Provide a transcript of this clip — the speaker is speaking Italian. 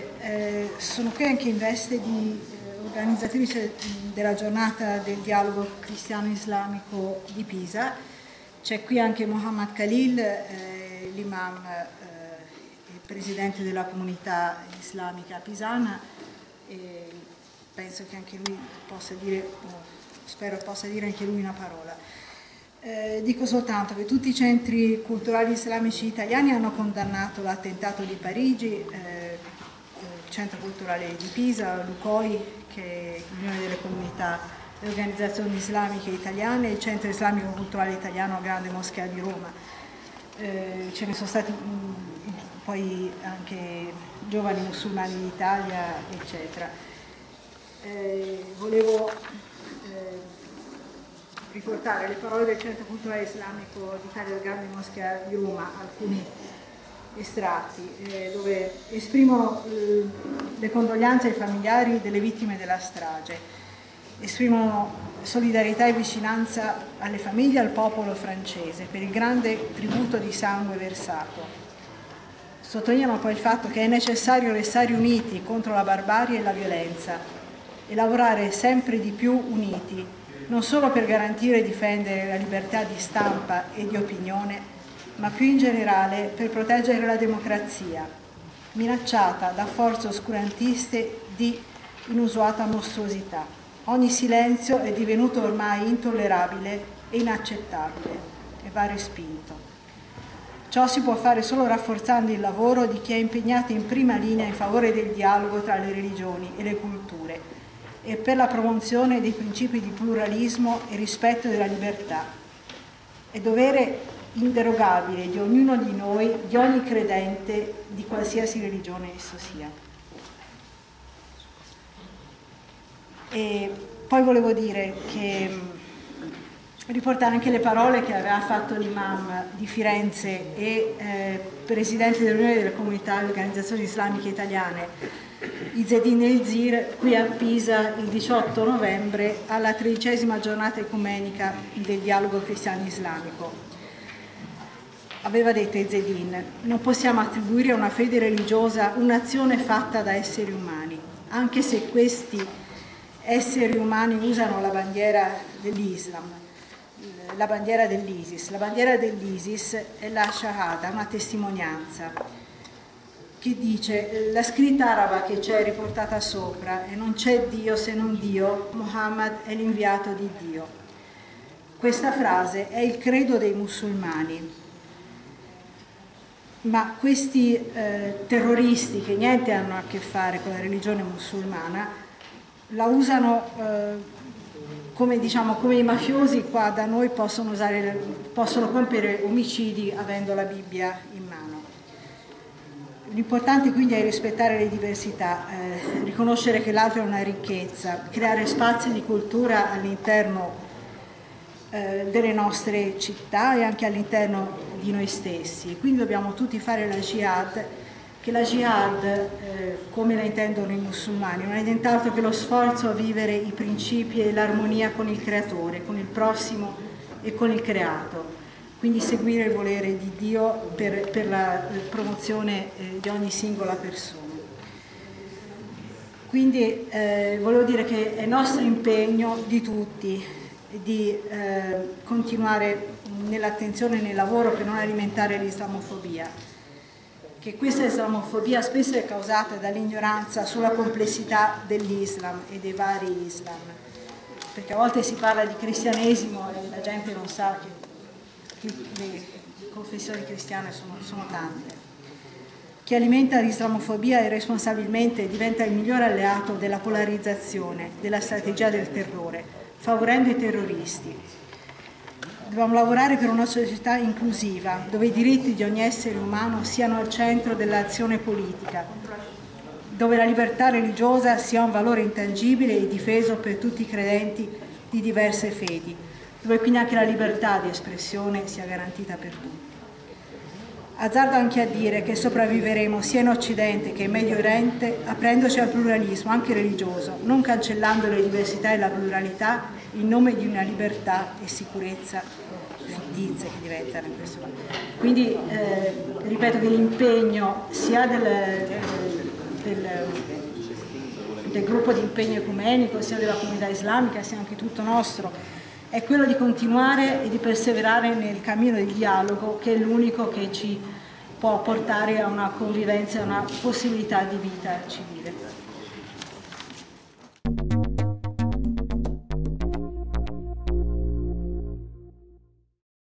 sono qui anche in veste di organizzatrice della giornata del dialogo cristiano-islamico di Pisa. C'è qui anche Mohammad Khalil, l'imam e presidente della comunità islamica pisana, e penso che anche lui possa dire, spero possa dire anche lui una parola. Dico soltanto che tutti i centri culturali islamici italiani hanno condannato l'attentato di Parigi, il centro culturale di Pisa, l'UCOI, che è l'Unione delle Comunità e Organizzazioni Islamiche Italiane, il Centro Islamico Culturale Italiano Grande Moschea di Roma. Ce ne sono stati poi anche giovani musulmani d'Italia, eccetera. Volevo riportare le parole del Centro Culturale Islamico d'Italia Grande Moschea di Roma, alcuni estratti, dove esprimono le condoglianze ai familiari delle vittime della strage, esprimono solidarietà e vicinanza alle famiglie e al popolo francese per il grande tributo di sangue versato. Sottolineano poi il fatto che è necessario restare uniti contro la barbarie e la violenza e lavorare sempre di più uniti, non solo per garantire e difendere la libertà di stampa e di opinione, ma più in generale per proteggere la democrazia, minacciata da forze oscurantiste di inusuata mostruosità. Ogni silenzio è divenuto ormai intollerabile e inaccettabile e va respinto. Ciò si può fare solo rafforzando il lavoro di chi è impegnato in prima linea in favore del dialogo tra le religioni e le culture e per la promozione dei principi di pluralismo e rispetto della libertà. È dovere inderogabile di ognuno di noi, di ogni credente, di qualsiasi religione esso sia. E poi volevo dire che riportare anche le parole che aveva fatto l'imam di Firenze e presidente dell'Unione delle Comunità e Organizzazioni Islamiche Italiane, Izzedine El-Zir, qui a Pisa il 18 novembre alla 13ª giornata ecumenica del dialogo cristiano-islamico. Aveva detto Izzedine: non possiamo attribuire a una fede religiosa un'azione fatta da esseri umani, anche se questi esseri umani usano la bandiera dell'Islam, la bandiera dell'ISIS. La bandiera dell'ISIS è la Shahada, una testimonianza che dice, la scritta araba che c'è riportata sopra, e non c'è Dio se non Dio, Muhammad è l'inviato di Dio. Questa frase è il credo dei musulmani, ma questi terroristi che niente hanno a che fare con la religione musulmana la usano come i mafiosi qua da noi possono compiere omicidi avendo la Bibbia in mano. L'importante quindi è rispettare le diversità, riconoscere che l'altro è una ricchezza, creare spazi di cultura all'interno delle nostre città e anche all'interno di noi stessi. Quindi dobbiamo tutti fare la jihad, che la jihad, come la intendono i musulmani, non è nient'altro che lo sforzo a vivere i principi e l'armonia con il creatore, con il prossimo e con il creato. Quindi seguire il volere di Dio per la promozione di ogni singola persona. Quindi volevo dire che è nostro impegno di tutti di continuare nell'attenzione e nel lavoro per non alimentare l'islamofobia, che questa islamofobia spesso è causata dall'ignoranza sulla complessità dell'Islam e dei vari Islam, perché a volte si parla di cristianesimo e la gente non sa che le confessioni cristiane sono tante. Chi alimenta l'islamofobia irresponsabilmente diventa il migliore alleato della polarizzazione, della strategia del terrore, favorendo i terroristi. Dobbiamo lavorare per una società inclusiva, dove i diritti di ogni essere umano siano al centro dell'azione politica, dove la libertà religiosa sia un valore intangibile e difeso per tutti i credenti di diverse fedi, dove quindi anche la libertà di espressione sia garantita per tutti. Azzardo anche a dire che sopravviveremo sia in Occidente che in Medio Oriente aprendoci al pluralismo, anche religioso, non cancellando le diversità e la pluralità in nome di una libertà e sicurezza fittizie che diventano in questo momento. Quindi ripeto che l'impegno sia del gruppo di impegno ecumenico, sia della comunità islamica, sia anche tutto nostro, è quello di continuare e di perseverare nel cammino del dialogo, che è l'unico che ci può portare a una convivenza, a una possibilità di vita civile.